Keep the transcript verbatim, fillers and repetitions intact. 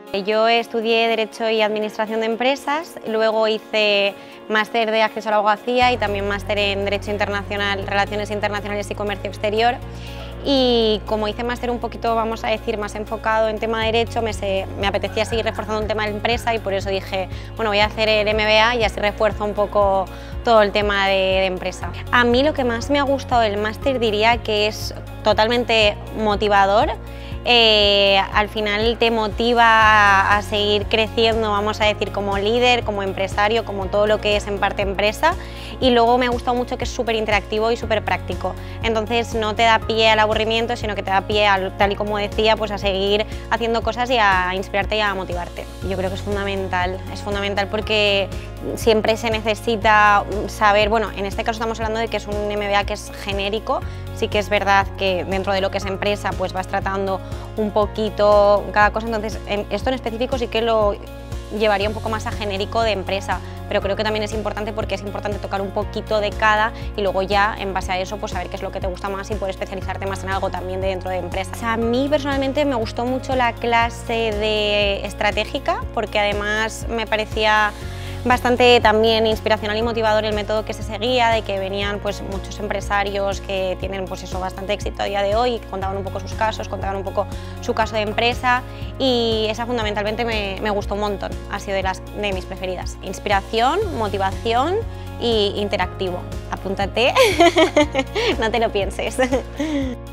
Yo estudié Derecho y Administración de Empresas, luego hice máster de Acceso a la Abogacía y también máster en Derecho Internacional, Relaciones Internacionales y Comercio Exterior. Y como hice máster un poquito, vamos a decir, más enfocado en tema de Derecho, me, se, me apetecía seguir reforzando un tema de empresa y por eso dije, bueno, voy a hacer el M B A y así refuerzo un poco todo el tema de, de empresa. A mí lo que más me ha gustado del máster diría que es totalmente motivador. Eh, al final te motiva a, a seguir creciendo, vamos a decir, como líder, como empresario, como todo lo que es en parte empresa, y luego me ha gustado mucho que es súper interactivo y súper práctico, entonces no te da pie al aburrimiento, sino que te da pie, a, tal y como decía, pues a seguir haciendo cosas y a inspirarte y a motivarte. Yo creo que es fundamental, es fundamental porque siempre se necesita saber, bueno, en este caso estamos hablando de que es un M B A que es genérico, sí que es verdad que dentro de lo que es empresa pues vas tratando un poquito cada cosa, entonces en esto en específico sí que lo llevaría un poco más a genérico de empresa, pero creo que también es importante porque es importante tocar un poquito de cada y luego ya en base a eso pues saber qué es lo que te gusta más y poder especializarte más en algo también de dentro de empresa. O sea, a mí personalmente me gustó mucho la clase de estratégica porque además me parecía bastante también inspiracional y motivador el método que se seguía, de que venían pues muchos empresarios que tienen pues eso, bastante éxito a día de hoy, que contaban un poco sus casos, contaban un poco su caso de empresa y esa fundamentalmente me, me gustó un montón, ha sido de, las, de mis preferidas. Inspiración, motivación y interactivo. Apúntate, no te lo pienses.